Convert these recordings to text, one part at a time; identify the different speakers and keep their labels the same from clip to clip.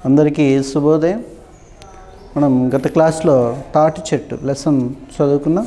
Speaker 1: అందరికీ శుభోదయం. మనం గత క్లాస్లో తాటి చెట్టు లెసన్ చదువుకున్నాం.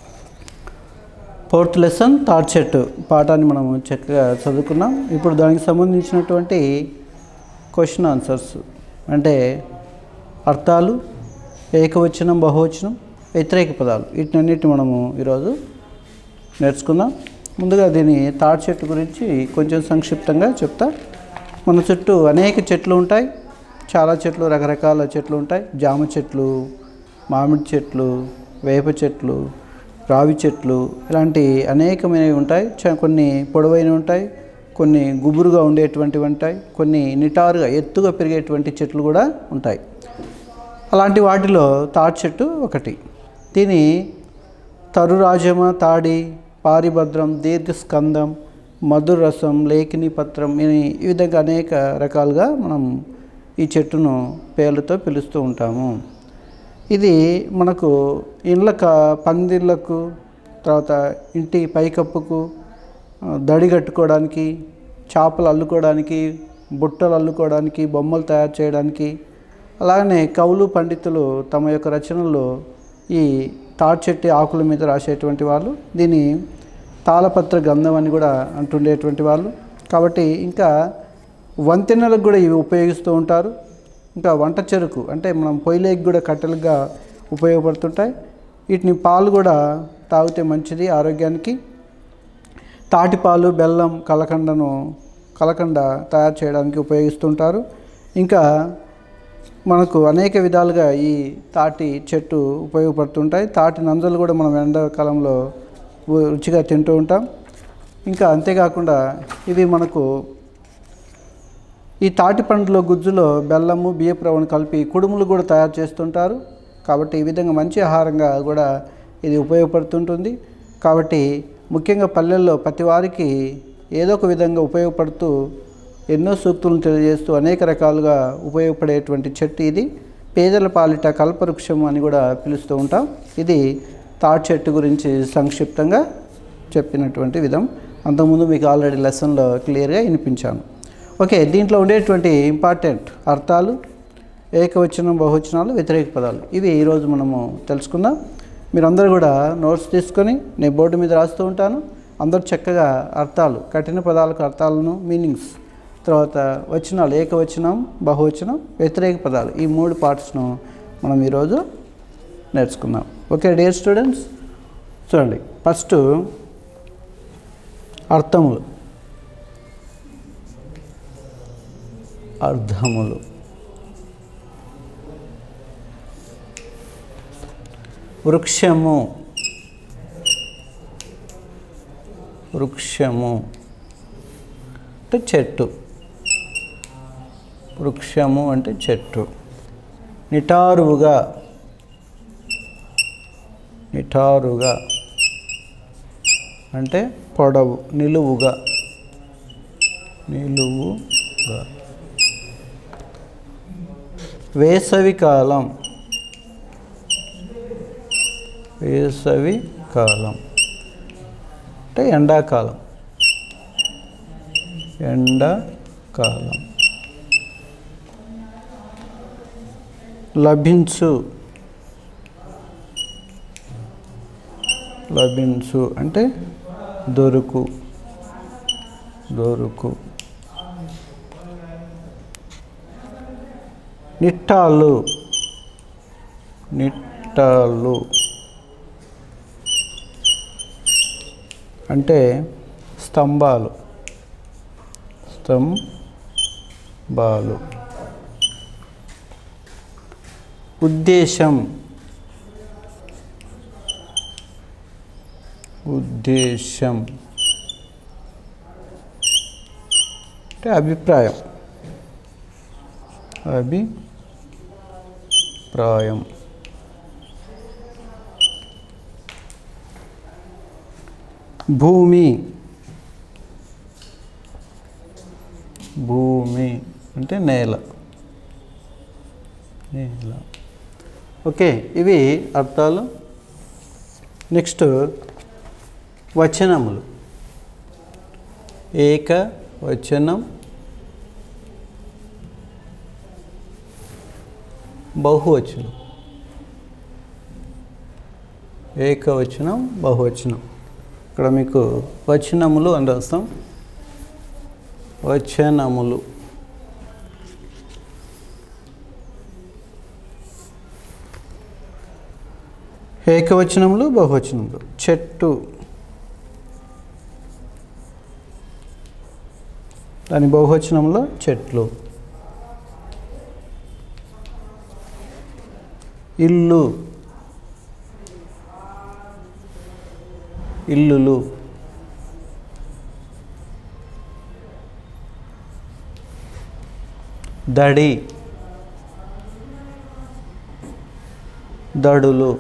Speaker 1: 4th లెసన్ తాటి చెట్టు పాఠాన్ని మనం చక్కగా చదువుకున్నాం. ఇప్పుడు దానికి సంబంధించినటువంటి క్వశ్చన్ ఆన్సర్స్ అంటే అర్థాలు, ఏకవచనం, బహువచనం, వ్యతిరేక పదాలు, వీటినన్నిటిని మనము ఈరోజు నేర్చుకుందాం. ముందుగా దీని తాటి చెట్టు గురించి కొంచెం సంక్షిప్తంగా చెప్తా. మన చుట్టూ అనేక చెట్లు ఉంటాయి. చాలా చెట్లు, రకరకాల చెట్లు ఉంటాయి. జామ చెట్లు, మామిడి చెట్లు, వేప చెట్లు, రావి చెట్లు, ఇలాంటి అనేకమైనవి ఉంటాయి. కొన్ని పొడవైనవి ఉంటాయి, కొన్ని గుబురుగా ఉండేటువంటివి ఉంటాయి, కొన్ని నిటారుగా ఎత్తుగా పెరిగేటువంటి చెట్లు కూడా ఉంటాయి. అలాంటి వాటిలో తాటి చెట్టు ఒకటి. దీని తరురాజమ, తాడి, పారిభద్రం, దీర్ఘస్కందం, మధురసం, లేఖిని పత్రం, ఈ విధంగా అనేక రకాలుగా మనం ఈ చెట్టును పేర్లతో పిలుస్తూ ఉంటాము. ఇది మనకు ఇండ్ల పందిళ్ళకు, తర్వాత ఇంటి పైకప్పుకు, దడి కట్టుకోవడానికి, చేపలు అల్లుకోవడానికి, బుట్టలు అల్లుకోవడానికి, బొమ్మలు తయారు చేయడానికి, అలాగనే కవులు, పండితులు తమ యొక్క రచనల్లో ఈ తాటి చెట్టు ఆకుల మీద రాసేటువంటి వాళ్ళు. దీన్ని తాళపత్ర గంధం అని కూడా అంటుండేటువంటి వాళ్ళు. కాబట్టి ఇంకా వంతెనలకు కూడా ఇవి ఉపయోగిస్తూ ఉంటారు. ఇంకా వంట చెరుకు అంటే మనం పొయ్యిలోకి కూడా కట్టెలుగా ఉపయోగపడుతుంటాయి. వీటిని పాలు కూడా తాగితే మంచిది ఆరోగ్యానికి. తాటిపాలు, బెల్లం, కలకండ తయారు చేయడానికి ఉపయోగిస్తుంటారు. ఇంకా మనకు అనేక విధాలుగా ఈ తాటి చెట్టు ఉపయోగపడుతుంటాయి. తాటి నంజలు కూడా మనం ఎండాకాలంలో రుచిగా తింటూ ఉంటాం. ఇంకా అంతేకాకుండా ఇవి మనకు ఈ తాటి పండ్ల గుజ్జులో బెల్లము, బియ్యపు రవ్వను కలిపి కుడుములు కూడా తయారు చేస్తుంటారు. కాబట్టి ఈ విధంగా మంచి ఆహారంగా కూడా ఇది ఉపయోగపడుతుంటుంది. కాబట్టి ముఖ్యంగా పల్లెల్లో ప్రతి వారికి ఏదో ఒక విధంగా ఉపయోగపడుతూ ఎన్నో సూక్తులను తెలియజేస్తూ అనేక రకాలుగా ఉపయోగపడేటువంటి చెట్టు ఇది. పేదల పాలిట కల్పవృక్షం అని కూడా పిలుస్తూ ఉంటాం. ఇది తాటి చెట్టు గురించి సంక్షిప్తంగా చెప్పినటువంటి విధం. అంతకుముందు మీకు ఆల్రెడీ లెసన్లో క్లియర్గా వినిపించాను. ఓకే, దీంట్లో ఉండేటువంటి ఇంపార్టెంట్ అర్థాలు, ఏకవచనం, బహువచనాలు, వ్యతిరేక పదాలు, ఇవి ఈరోజు మనము తెలుసుకుందాం. మీరందరూ కూడా నోట్స్ తీసుకొని నేను బోర్డు మీద రాస్తూ ఉంటాను. అందరూ చక్కగా అర్థాలు, కఠిన పదాలకు అర్థాలను, మీనింగ్స్, తర్వాత వచనాలు, ఏకవచనం, బహువచనం, వ్యతిరేక పదాలు, ఈ 3 పార్ట్స్ను మనం ఈరోజు నేర్చుకుందాం. ఓకే డియర్ స్టూడెంట్స్, చూడండి. ఫస్ట్ అర్థములు. వృక్షము అంటే చెట్టు. వృక్షము అంటే చెట్టు. నిటారుగా అంటే పొడవు, నిలువుగా. వేసవికాలం అంటే ఎండాకాలం. లభించు అంటే దొరుకు. నిట్టాలు అంటే స్తంభాలు. ఉద్దేశం అంటే అభిప్రాయం. భూమి అంటే నేల. ఓకే, ఇవి అర్థాలు. నెక్స్ట్ వచనములు. ఏకవచనం, బహువచనం, ఏకవచనం, బహువచనం. ఇక్కడ మీకు వచనములు అని రాస్తాం. వచనములు. ఏకవచనములు, బహువచనములు. చెట్టు, దాని బహువచనంలో చెట్లు. ఇల్లు, ఇల్లులు. దడి, దడులు.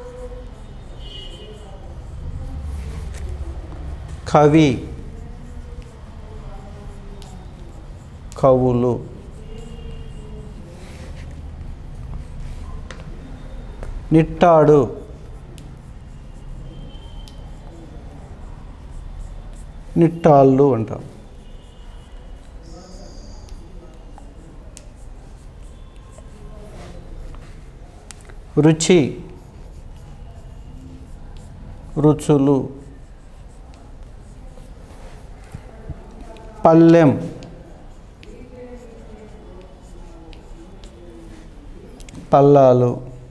Speaker 1: కవి, కవులు. నిట్టాడు, నిట్టాళ్ళు అంటాం. రుచి, రుచులు. పల్లెం, పల్లాలు.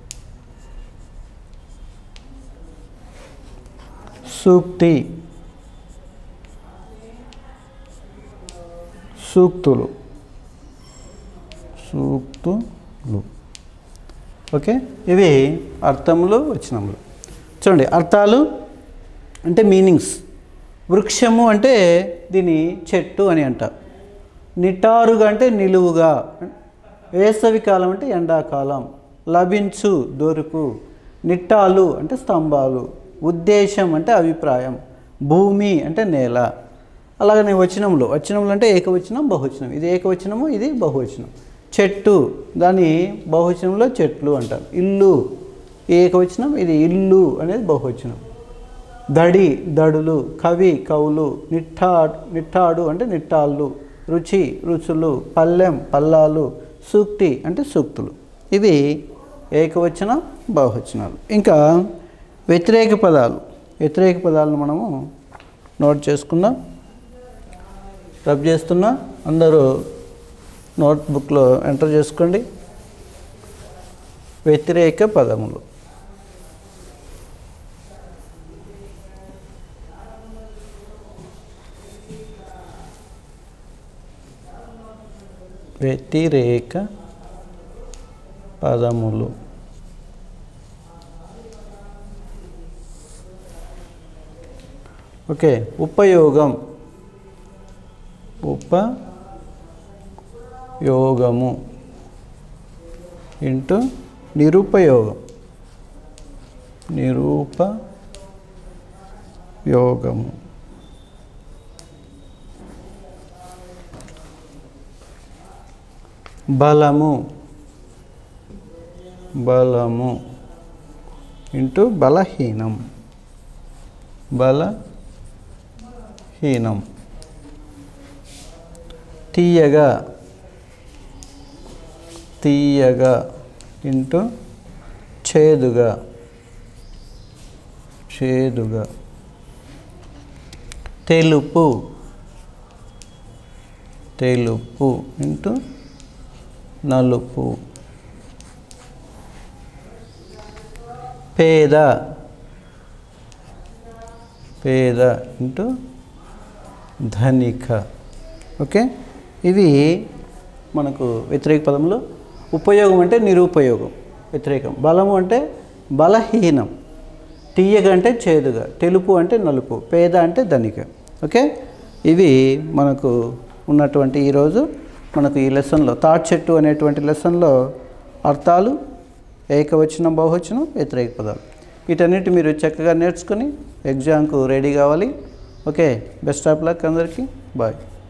Speaker 1: సూక్తి, సూక్తులు, సూక్తులు. ఓకే, ఇవి అర్థములు, వచనములు. చూడండి, అర్థాలు అంటే మీనింగ్స్. వృక్షము అంటే దీని చెట్టు అని అంటారు. నిటారుగా అంటే నిలువుగా. వేసవికాలం అంటే ఎండాకాలం. లభించు, దొరుకు. నిట్టాలు అంటే స్తంభాలు. ఉద్దేశం అంటే అభిప్రాయం. భూమి అంటే నేల. అలాగనే వచనములు. వచనములు అంటే ఏకవచనం, బహువచనం. ఇది ఏకవచనము, ఇది బహువచనం. చెట్టు, దాని బహువచనంలో చెట్లు అంటారు. ఇల్లు ఏకవచనం, ఇది ఇల్లు అనేది బహువచనం. దడి, దడులు. కవి, కవులు. నిట్టాడు అంటే నిట్టాళ్ళు. రుచి, రుచులు. పల్లెం, పల్లాలు. సూక్తి అంటే సూక్తులు. ఇవి ఏకవచన, బహువచనాలు. ఇంకా వ్యతిరేక పదాలు. వ్యతిరేక పదాలను మనము నోట్ చేసుకుందాం. రబ్ చేస్తున్నా, అందరూ నోట్బుక్లో ఎంటర్ చేసుకోండి. వ్యతిరేక పదములు. వ్యతిరేక పదములు. ఓకే, ఉపయోగం, ఉపయోగము ఇంటూ నిరుపయోగం, నిరుపయోగము. బలము, బలము ఇంటూ బలహీనం, బలహీనం. తీయగా, తీయగా ఇంటూ చేదుగా, చేదుగా. తెలుపు, తెలుపు ఇంటూ నలుపు. పేద, పేద ఇంటూ ధనిక. ఓకే, ఇవి మనకు వ్యతిరేక పదములు. ఉపయోగం అంటే నిరుపయోగం, వ్యతిరేకం. బలము అంటే బలహీనం. తీయగా అంటే చేదుగా. తెలుపు అంటే నలుపు. పేద అంటే ధనిక. ఓకే, ఇవి మనకు ఉన్నటువంటి ఈరోజు మనకు ఈ లెసన్లో తాటి చెట్టు అనేటువంటి లెసన్లో అర్థాలు, ఏకవచనం, బహువచనం, వ్యతిరేక పదాలు వీటన్నిటి మీరు చక్కగా నేర్చుకొని ఎగ్జామ్కు రెడీ కావాలి. ఓకే, బెస్ట్ ఆఫ్ లక్ అందరికీ. బాయ్.